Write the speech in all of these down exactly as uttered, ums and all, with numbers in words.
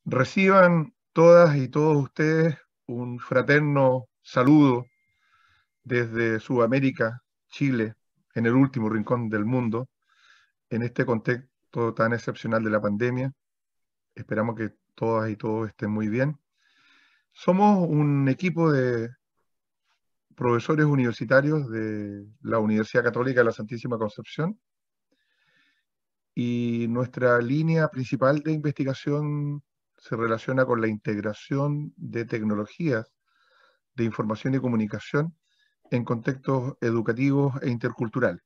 Reciban todas y todos ustedes un fraterno saludo desde Sudamérica, Chile, en el último rincón del mundo, en este contexto tan excepcional de la pandemia. Esperamos que todas y todos estén muy bien. Somos un equipo de profesores universitarios de la Universidad Católica de la Santísima Concepción, y nuestra línea principal de investigación se relaciona con la integración de tecnologías de información y comunicación en contextos educativos e interculturales.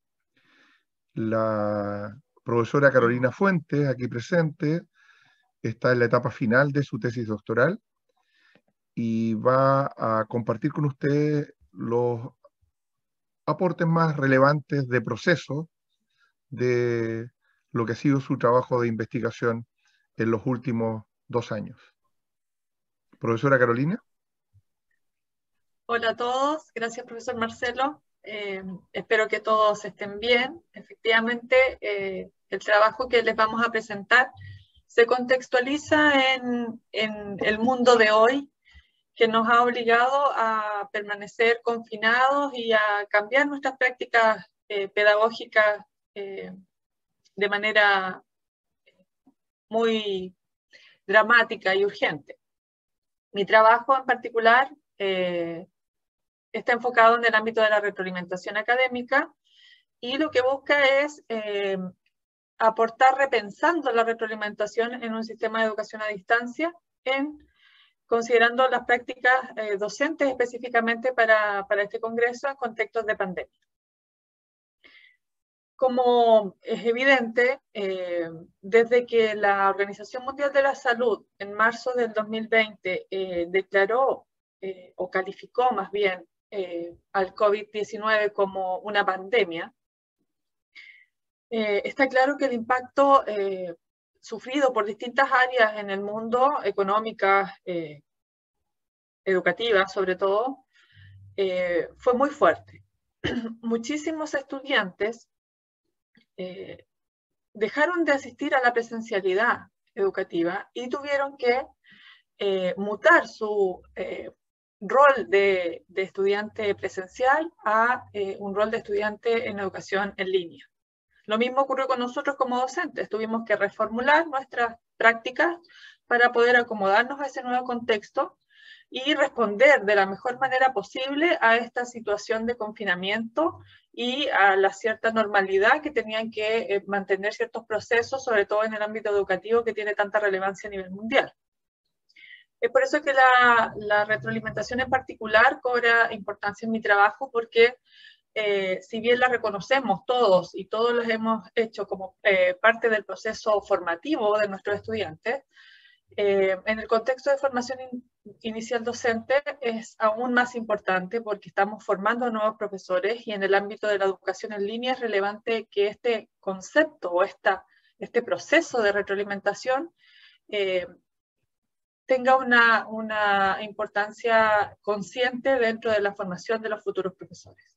La profesora Carolina Fuentes, aquí presente, está en la etapa final de su tesis doctoral y va a compartir con ustedes los aportes más relevantes de proceso de lo que ha sido su trabajo de investigación en los últimos dos años. Profesora Carolina. Hola a todos, gracias profesor Marcelo. Eh, espero que todos estén bien. Efectivamente, eh, el trabajo que les vamos a presentar se contextualiza en, en el mundo de hoy, que nos ha obligado a permanecer confinados y a cambiar nuestras prácticas eh, pedagógicas eh, de manera muy dramática y urgente. Mi trabajo en particular eh, está enfocado en el ámbito de la retroalimentación académica y lo que busca es eh, aportar repensando la retroalimentación en un sistema de educación a distancia, en, considerando las prácticas eh, docentes específicamente para, para este congreso en contextos de pandemia. Como es evidente, eh, desde que la Organización Mundial de la Salud en marzo del dos mil veinte eh, declaró eh, o calificó más bien eh, al COVID diecinueve como una pandemia, eh, está claro que el impacto eh, sufrido por distintas áreas en el mundo, económicas, eh, educativas sobre todo, eh, fue muy fuerte. Muchísimos estudiantes eh, dejaron de asistir a la presencialidad educativa y tuvieron que eh, mutar su eh, rol de, de estudiante presencial a eh, un rol de estudiante en educación en línea. Lo mismo ocurrió con nosotros como docentes. Tuvimos que reformular nuestras prácticas para poder acomodarnos a ese nuevo contexto y responder de la mejor manera posible a esta situación de confinamiento y a la cierta normalidad que tenían que eh, mantener ciertos procesos, sobre todo en el ámbito educativo que tiene tanta relevancia a nivel mundial. Es por eso que la, la retroalimentación en particular cobra importancia en mi trabajo, porque eh, si bien la reconocemos todos y todos los hemos hecho como eh, parte del proceso formativo de nuestros estudiantes, eh, en el contexto de formación in, inicial docente es aún más importante porque estamos formando nuevos profesores, y en el ámbito de la educación en línea es relevante que este concepto o esta, este proceso de retroalimentación eh, tenga una, una importancia consciente dentro de la formación de los futuros profesores.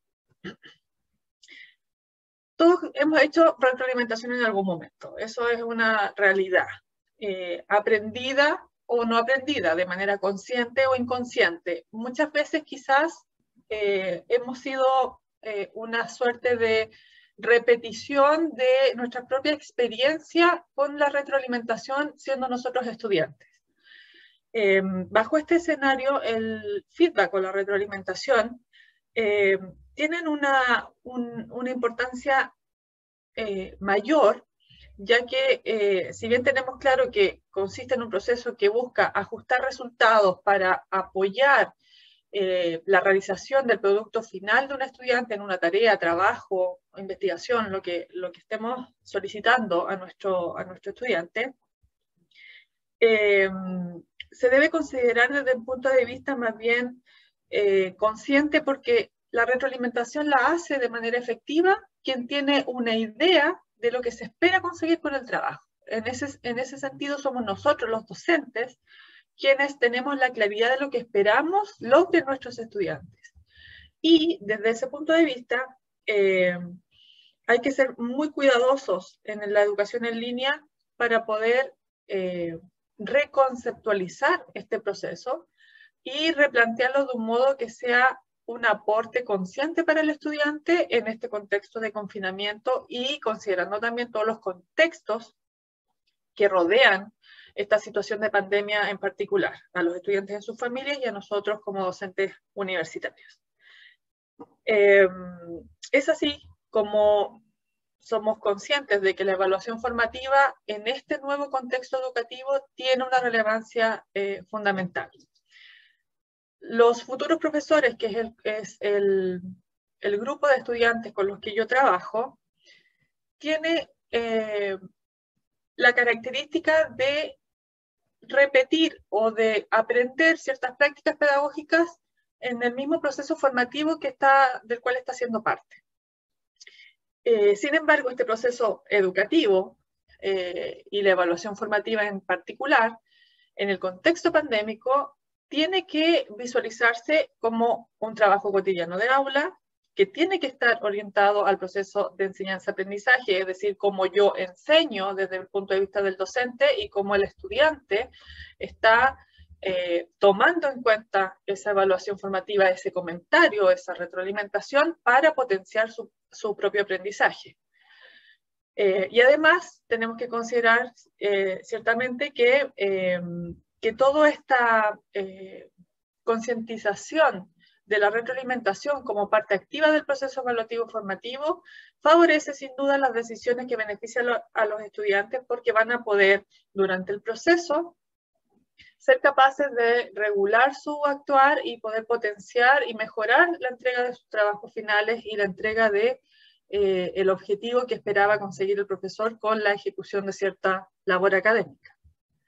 Todos hemos hecho retroalimentación en algún momento, eso es una realidad, eh, aprendida o no aprendida, de manera consciente o inconsciente. Muchas veces quizás eh, hemos sido eh, una suerte de repetición de nuestra propia experiencia con la retroalimentación siendo nosotros estudiantes. Eh, bajo este escenario, el feedback o la retroalimentación eh, tienen una, un, una importancia eh, mayor, ya que eh, si bien tenemos claro que consiste en un proceso que busca ajustar resultados para apoyar eh, la realización del producto final de un estudiante en una tarea, trabajo, investigación, lo que, lo que estemos solicitando a nuestro, a nuestro estudiante, eh, se debe considerar desde un punto de vista más bien eh, consciente, porque la retroalimentación la hace de manera efectiva quien tiene una idea de lo que se espera conseguir con el trabajo. En ese, en ese sentido somos nosotros los docentes quienes tenemos la claridad de lo que esperamos logren nuestros estudiantes. Y desde ese punto de vista eh, hay que ser muy cuidadosos en la educación en línea para poder eh, reconceptualizar este proceso y replantearlo de un modo que sea un aporte consciente para el estudiante en este contexto de confinamiento y considerando también todos los contextos que rodean esta situación de pandemia en particular, a los estudiantes en sus familias y a nosotros como docentes universitarios. Eh, es así como somos conscientes de que la evaluación formativa en este nuevo contexto educativo tiene una relevancia eh, fundamental. Los futuros profesores, que es, el, es el, el grupo de estudiantes con los que yo trabajo, tiene eh, la característica de repetir o de aprender ciertas prácticas pedagógicas en el mismo proceso formativo que está, del cual está siendo parte. Eh, sin embargo, este proceso educativo eh, y la evaluación formativa en particular, en el contexto pandémico, tiene que visualizarse como un trabajo cotidiano de aula, que tiene que estar orientado al proceso de enseñanza-aprendizaje, es decir, cómo yo enseño desde el punto de vista del docente y cómo el estudiante está eh, tomando en cuenta esa evaluación formativa, ese comentario, esa retroalimentación para potenciar su, su propio aprendizaje. Eh, y además tenemos que considerar eh, ciertamente que, eh, que toda esta eh, concientización de la retroalimentación como parte activa del proceso evaluativo formativo favorece sin duda las decisiones que benefician a los estudiantes porque van a poder durante el proceso ser capaces de regular su actuar y poder potenciar y mejorar la entrega de sus trabajos finales y la entrega de eh, el objetivo que esperaba conseguir el profesor con la ejecución de cierta labor académica.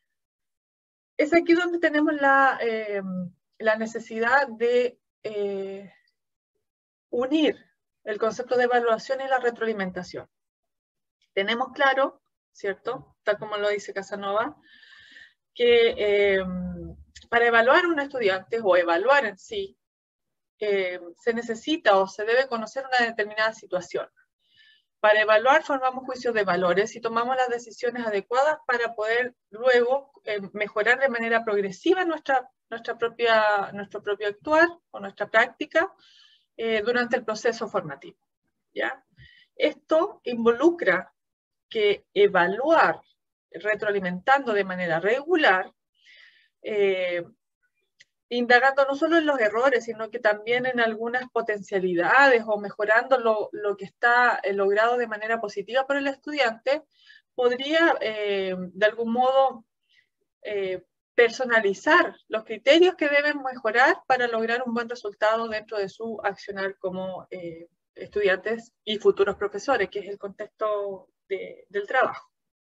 Es aquí donde tenemos la, eh, la necesidad de eh, unir el concepto de evaluación y la retroalimentación. Tenemos claro, ¿cierto? Tal como lo dice Casanova, que eh, para evaluar a un estudiante o evaluar en sí, eh, se necesita o se debe conocer una determinada situación. Para evaluar formamos juicios de valores y tomamos las decisiones adecuadas para poder luego eh, mejorar de manera progresiva nuestra, nuestra propia, nuestro propio actuar o nuestra práctica eh, durante el proceso formativo, ¿ya? Esto involucra que evaluar retroalimentando de manera regular, eh, indagando no solo en los errores, sino que también en algunas potencialidades o mejorando lo, lo que está logrado de manera positiva por el estudiante, podría eh, de algún modo eh, personalizar los criterios que deben mejorar para lograr un buen resultado dentro de su accionar como eh, estudiantes y futuros profesores, que es el contexto de, del trabajo.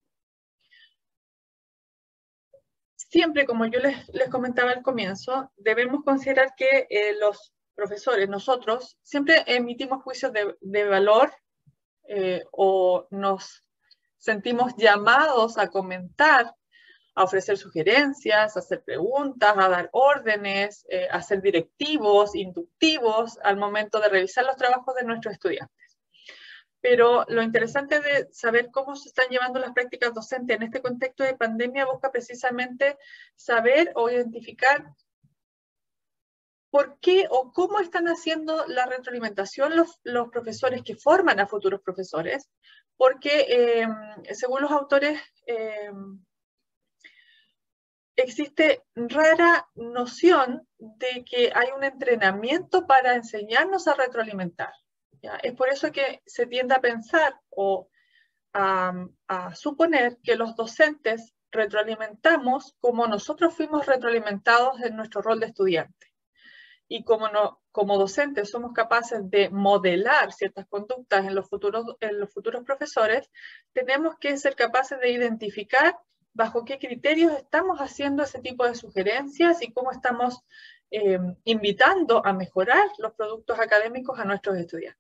Siempre, como yo les, les comentaba al comienzo, debemos considerar que eh, los profesores, nosotros, siempre emitimos juicios de, de valor eh, o nos sentimos llamados a comentar, a ofrecer sugerencias, a hacer preguntas, a dar órdenes, eh, a ser directivos, inductivos al momento de revisar los trabajos de nuestros estudiantes. Pero lo interesante de saber cómo se están llevando las prácticas docentes en este contexto de pandemia busca precisamente saber o identificar por qué o cómo están haciendo la retroalimentación los, los profesores que forman a futuros profesores, porque eh, según los autores eh, existe rara noción de que hay un entrenamiento para enseñarnos a retroalimentar. ¿Ya? Es por eso que se tiende a pensar o a, a suponer que los docentes retroalimentamos como nosotros fuimos retroalimentados en nuestro rol de estudiante. Y como, no, como docentes somos capaces de modelar ciertas conductas en los, futuros, en los futuros profesores, tenemos que ser capaces de identificar bajo qué criterios estamos haciendo ese tipo de sugerencias y cómo estamos eh, invitando a mejorar los productos académicos a nuestros estudiantes.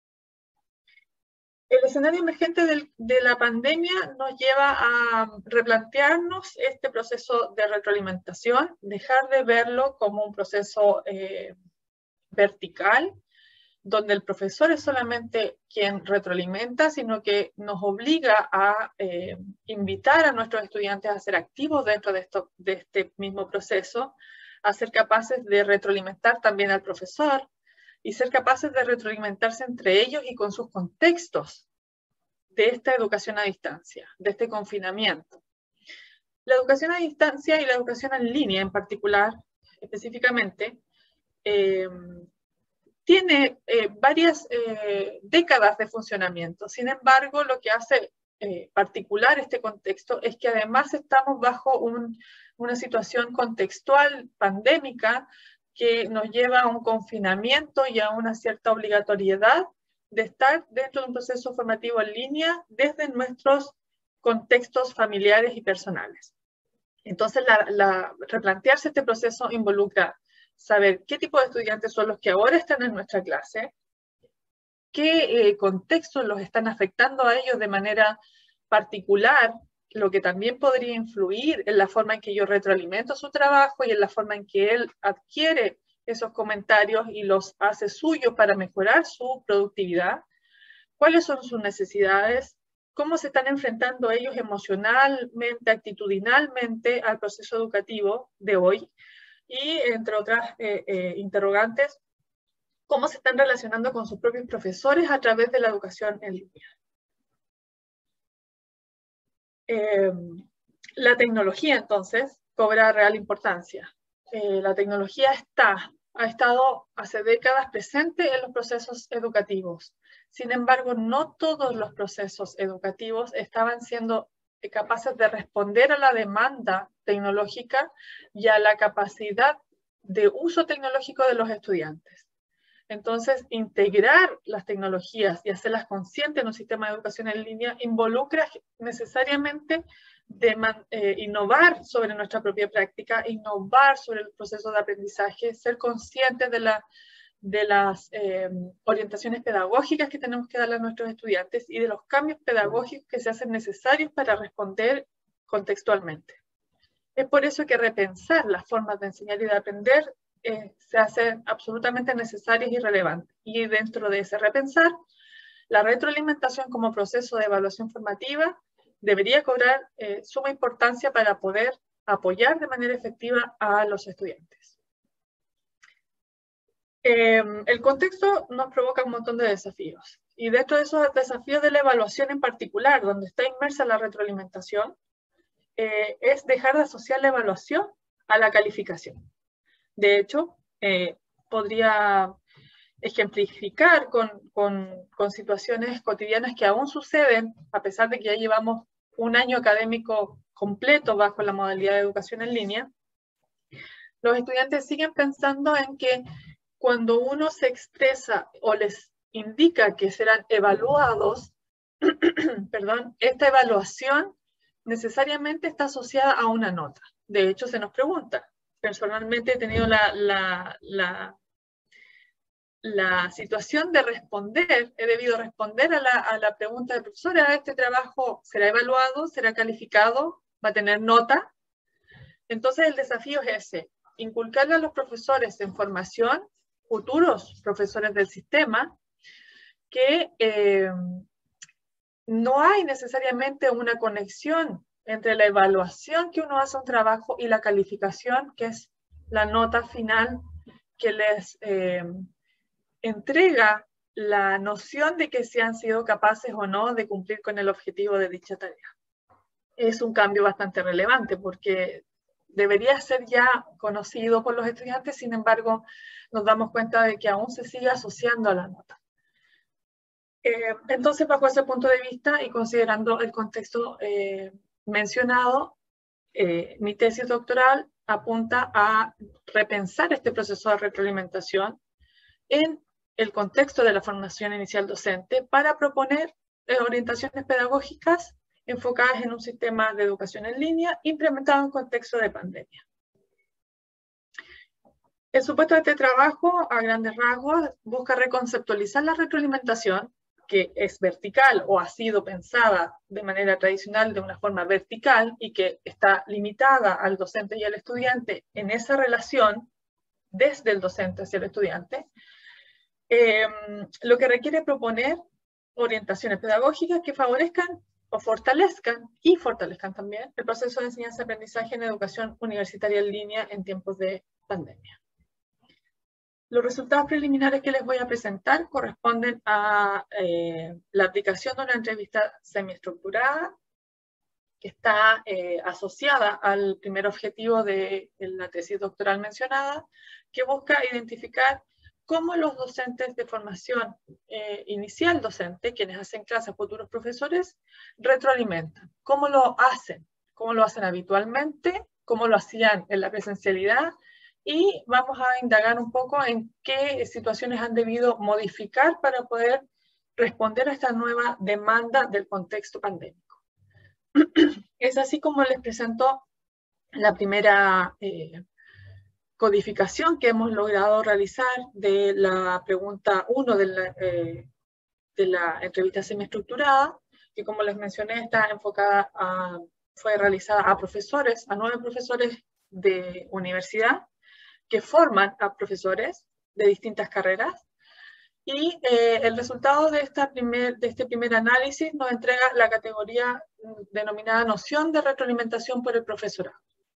El escenario emergente del, de la pandemia nos lleva a replantearnos este proceso de retroalimentación, dejar de verlo como un proceso eh, vertical, donde el profesor es solamente quien retroalimenta, sino que nos obliga a eh, invitar a nuestros estudiantes a ser activos dentro de, esto, de este mismo proceso, a ser capaces de retroalimentar también al profesor y ser capaces de retroalimentarse entre ellos y con sus contextos de esta educación a distancia, de este confinamiento. La educación a distancia y la educación en línea en particular, específicamente, eh, tiene eh, varias eh, décadas de funcionamiento. Sin embargo, lo que hace eh, particular este contexto es que además estamos bajo un, una situación contextual pandémica que nos lleva a un confinamiento y a una cierta obligatoriedad de estar dentro de un proceso formativo en línea desde nuestros contextos familiares y personales. Entonces, la, la, replantearse este proceso involucra saber qué tipo de estudiantes son los que ahora están en nuestra clase, qué eh, contextos los están afectando a ellos de manera particular, lo que también podría influir en la forma en que yo retroalimento su trabajo y en la forma en que él adquiere esos comentarios y los hace suyos para mejorar su productividad, cuáles son sus necesidades, cómo se están enfrentando ellos emocionalmente, actitudinalmente al proceso educativo de hoy, y entre otras eh, eh, interrogantes, cómo se están relacionando con sus propios profesores a través de la educación en línea. Eh, la tecnología, entonces, cobra real importancia. Eh, la tecnología está, ha estado hace décadas presente en los procesos educativos. Sin embargo, no todos los procesos educativos estaban siendo capaces de responder a la demanda tecnológica y a la capacidad de uso tecnológico de los estudiantes. Entonces, integrar las tecnologías y hacerlas conscientes en un sistema de educación en línea involucra necesariamente de eh, innovar sobre nuestra propia práctica, innovar sobre el proceso de aprendizaje, ser conscientes de, la, de las eh, orientaciones pedagógicas que tenemos que darle a nuestros estudiantes y de los cambios pedagógicos que se hacen necesarios para responder contextualmente. Es por eso que repensar las formas de enseñar y de aprender eh, se hacen absolutamente necesarias y relevantes. Y dentro de ese repensar, la retroalimentación como proceso de evaluación formativa debería cobrar eh, suma importancia para poder apoyar de manera efectiva a los estudiantes. Eh, el contexto nos provoca un montón de desafíos. Y dentro de esos desafíos de la evaluación en particular, donde está inmersa la retroalimentación, eh, es dejar de asociar la evaluación a la calificación. De hecho, eh, podría ejemplificar con, con, con situaciones cotidianas que aún suceden, a pesar de que ya llevamos un año académico completo bajo la modalidad de educación en línea. Los estudiantes siguen pensando en que cuando uno se expresa o les indica que serán evaluados, perdón, esta evaluación necesariamente está asociada a una nota. De hecho, se nos pregunta. Personalmente he tenido la, la, la, la situación de responder, he debido responder a la, a la pregunta del profesor: ¿este trabajo será evaluado, será calificado, va a tener nota? Entonces el desafío es ese, inculcarle a los profesores en formación, futuros profesores del sistema, que eh, no hay necesariamente una conexión entre la evaluación que uno hace a un trabajo y la calificación, que es la nota final que les eh, entrega la noción de que si han sido capaces o no de cumplir con el objetivo de dicha tarea. Es un cambio bastante relevante porque debería ser ya conocido por los estudiantes, sin embargo, nos damos cuenta de que aún se sigue asociando a la nota. Eh, entonces, bajo ese punto de vista y considerando el contexto eh, mencionado, eh, mi tesis doctoral apunta a repensar este proceso de retroalimentación en el contexto de la formación inicial docente para proponer eh, orientaciones pedagógicas enfocadas en un sistema de educación en línea implementado en contexto de pandemia. El supuesto de este trabajo, a grandes rasgos, busca reconceptualizar la retroalimentación, que es vertical o ha sido pensada de manera tradicional de una forma vertical y que está limitada al docente y al estudiante en esa relación desde el docente hacia el estudiante, eh, lo que requiere proponer orientaciones pedagógicas que favorezcan o fortalezcan, y fortalezcan también, el proceso de enseñanza-aprendizaje en educación universitaria en línea en tiempos de pandemia. Los resultados preliminares que les voy a presentar corresponden a eh, la aplicación de una entrevista semiestructurada que está eh, asociada al primer objetivo de, de la tesis doctoral mencionada, que busca identificar cómo los docentes de formación eh, inicial docente, quienes hacen clases a futuros profesores, retroalimentan. ¿Cómo lo hacen? ¿Cómo lo hacen habitualmente? ¿Cómo lo hacían en la presencialidad? Y vamos a indagar un poco en qué situaciones han debido modificar para poder responder a esta nueva demanda del contexto pandémico. Es así como les presento la primera eh, codificación que hemos logrado realizar de la pregunta uno de la, eh, de la entrevista semiestructurada, que como les mencioné está enfocada a, fue realizada a profesores, a nueve profesores de universidad, que forman a profesores de distintas carreras, y eh, el resultado de, esta primer, de este primer análisis nos entrega la categoría denominada noción de retroalimentación por el profesorado.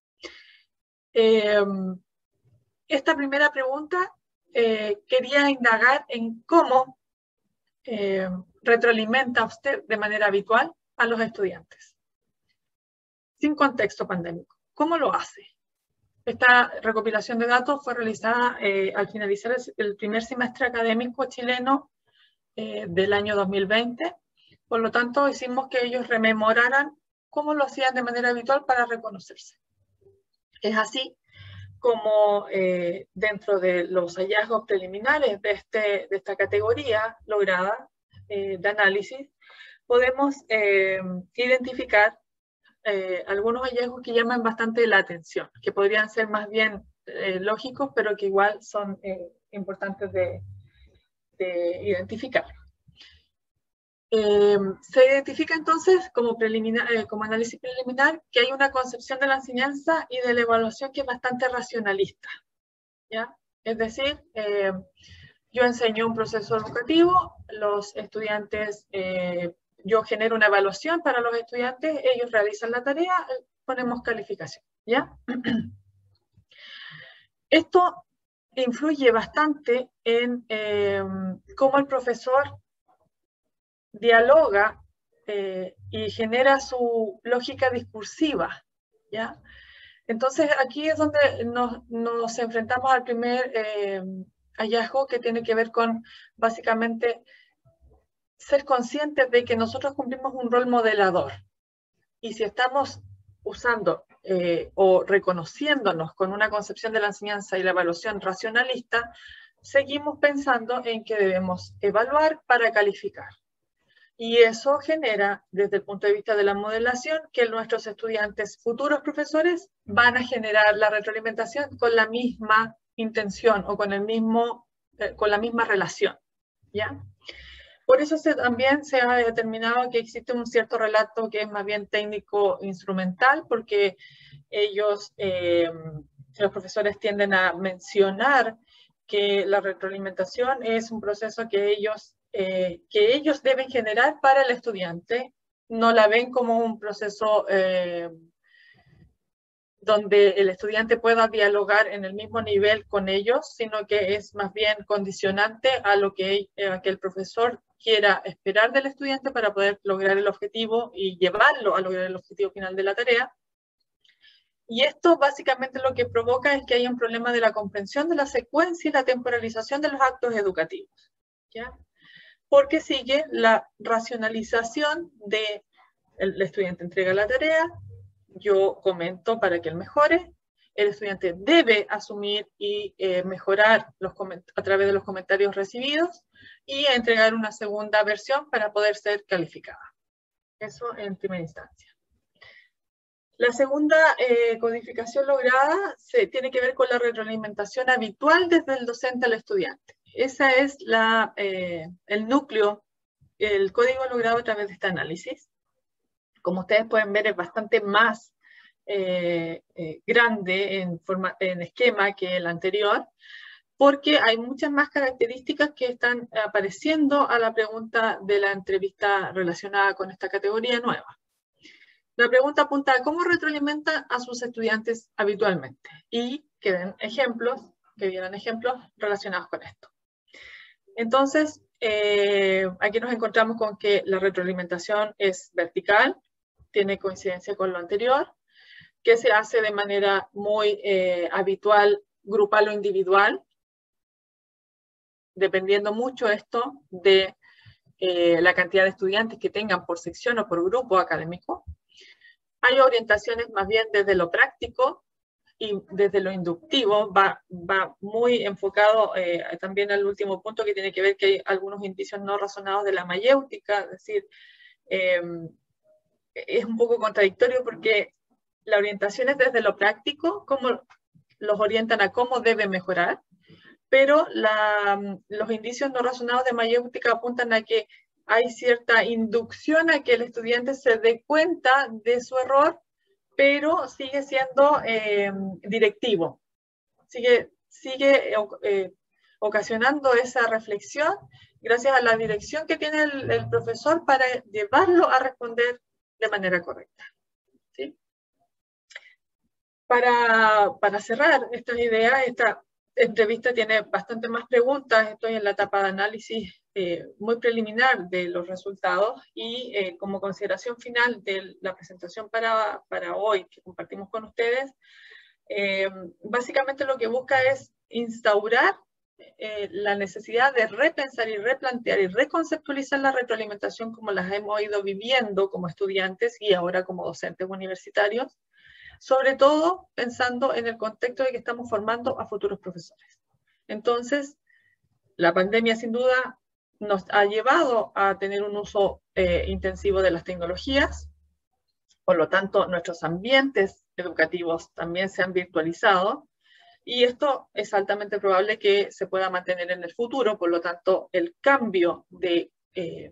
Eh, esta primera pregunta eh, quería indagar en cómo eh, retroalimenta usted de manera habitual a los estudiantes, sin contexto pandémico. ¿Cómo lo hace? Esta recopilación de datos fue realizada eh, al finalizar el primer semestre académico chileno eh, del año dos mil veinte. Por lo tanto, hicimos que ellos rememoraran cómo lo hacían de manera habitual para reconocerse. Es así como eh, dentro de los hallazgos preliminares de, este, de esta categoría lograda eh, de análisis, podemos eh, identificar Eh, algunos hallazgos que llaman bastante la atención, que podrían ser más bien eh, lógicos, pero que igual son eh, importantes de, de identificar. Eh, se identifica entonces como, preliminar, eh, como análisis preliminar que hay una concepción de la enseñanza y de la evaluación que es bastante racionalista, ¿ya? Es decir, eh, yo enseño un proceso educativo, los estudiantes eh, yo genero una evaluación para los estudiantes, ellos realizan la tarea, ponemos calificación, ¿ya? Esto influye bastante en eh, cómo el profesor dialoga eh, y genera su lógica discursiva, ¿ya? Entonces aquí es donde nos, nos enfrentamos al primer eh, hallazgo, que tiene que ver con básicamente ser conscientes de que nosotros cumplimos un rol modelador. Y si estamos usando eh, o reconociéndonos con una concepción de la enseñanza y la evaluación racionalista, seguimos pensando en que debemos evaluar para calificar. Y eso genera, desde el punto de vista de la modelación, que nuestros estudiantes, futuros profesores, van a generar la retroalimentación con la misma intención o con, el mismo, eh, con la misma relación, ¿ya? Por eso se, también se ha determinado que existe un cierto relato que es más bien técnico-instrumental, porque ellos, eh, los profesores tienden a mencionar que la retroalimentación es un proceso que ellos, eh, que ellos deben generar para el estudiante, no la ven como un proceso eh, donde el estudiante pueda dialogar en el mismo nivel con ellos, sino que es más bien condicionante a lo que, a que el profesor quiera esperar del estudiante para poder lograr el objetivo y llevarlo a lograr el objetivo final de la tarea. Y esto básicamente lo que provoca es que haya un problema de la comprensión de la secuencia y la temporalización de los actos educativos, ¿ya? Porque sigue la racionalización de el estudiante entrega la tarea, yo comento para que él mejore, el estudiante debe asumir y eh, mejorar los a través de los comentarios recibidos y entregar una segunda versión para poder ser calificada. Eso en primera instancia. La segunda eh, codificación lograda se, tiene que ver con la retroalimentación habitual desde el docente al estudiante. Ese es la, eh, el núcleo, el código logrado a través de este análisis. Como ustedes pueden ver, es bastante más eh, eh, grande en, forma, en esquema que el anterior, porque hay muchas más características que están apareciendo a la pregunta de la entrevista relacionada con esta categoría nueva. La pregunta apunta a cómo retroalimenta a sus estudiantes habitualmente y que den ejemplos, que dieran ejemplos relacionados con esto. Entonces, eh, aquí nos encontramos con que la retroalimentación es vertical, tiene coincidencia con lo anterior, que se hace de manera muy eh, habitual, grupal o individual, dependiendo mucho esto de eh, la cantidad de estudiantes que tengan por sección o por grupo académico. Hay orientaciones más bien desde lo práctico y desde lo inductivo, va, va muy enfocado eh, también al último punto que tiene que ver que hay algunos indicios no razonados de la mayéutica, es decir, eh, es un poco contradictorio porque la orientación es desde lo práctico, cómo los orientan a cómo debe mejorar, pero la, los indicios no razonados de mayéutica apuntan a que hay cierta inducción a que el estudiante se dé cuenta de su error, pero sigue siendo eh, directivo, sigue, sigue eh, ocasionando esa reflexión gracias a la dirección que tiene el, el profesor para llevarlo a responder de manera correcta. ¿Sí? Para, para cerrar estas ideas, esta entrevista tiene bastante más preguntas. Estoy en la etapa de análisis eh, muy preliminar de los resultados y eh, como consideración final de la presentación para, para hoy que compartimos con ustedes, eh, básicamente lo que busca es instaurar eh, la necesidad de repensar y replantear y reconceptualizar la retroalimentación como las hemos ido viviendo como estudiantes y ahora como docentes universitarios, sobre todo pensando en el contexto de que estamos formando a futuros profesores. Entonces, la pandemia sin duda nos ha llevado a tener un uso eh, intensivo de las tecnologías, por lo tanto, nuestros ambientes educativos también se han virtualizado, y esto es altamente probable que se pueda mantener en el futuro, por lo tanto, el cambio de eh,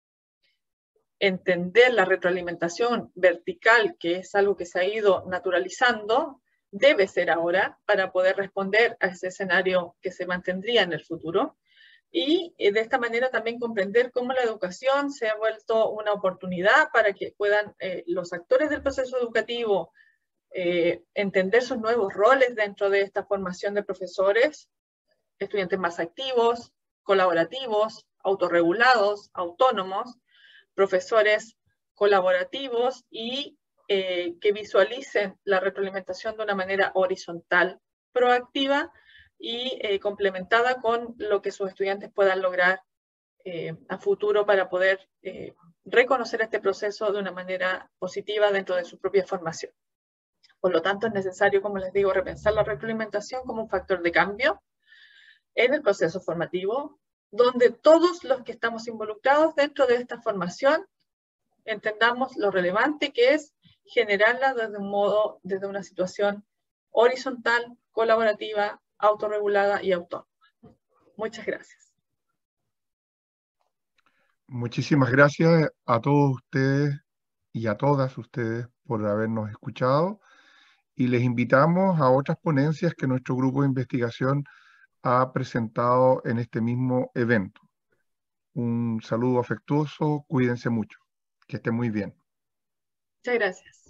entender la retroalimentación vertical, que es algo que se ha ido naturalizando, debe ser ahora para poder responder a ese escenario que se mantendría en el futuro. Y de esta manera también comprender cómo la educación se ha vuelto una oportunidad para que puedan eh, los actores del proceso educativo eh, entender sus nuevos roles dentro de esta formación de profesores, estudiantes más activos, colaborativos, autorregulados, autónomos, profesores colaborativos y eh, que visualicen la retroalimentación de una manera horizontal, proactiva y eh, complementada con lo que sus estudiantes puedan lograr eh, a futuro para poder eh, reconocer este proceso de una manera positiva dentro de su propia formación. Por lo tanto, es necesario, como les digo, repensar la retroalimentación como un factor de cambio en el proceso formativo, donde todos los que estamos involucrados dentro de esta formación entendamos lo relevante que es generarla desde un modo, desde una situación horizontal, colaborativa, autorregulada y autónoma. Muchas gracias. Muchísimas gracias a todos ustedes y a todas ustedes por habernos escuchado y les invitamos a otras ponencias que nuestro grupo de investigación ha presentado en este mismo evento. Un saludo afectuoso, cuídense mucho, que estén muy bien. Muchas gracias.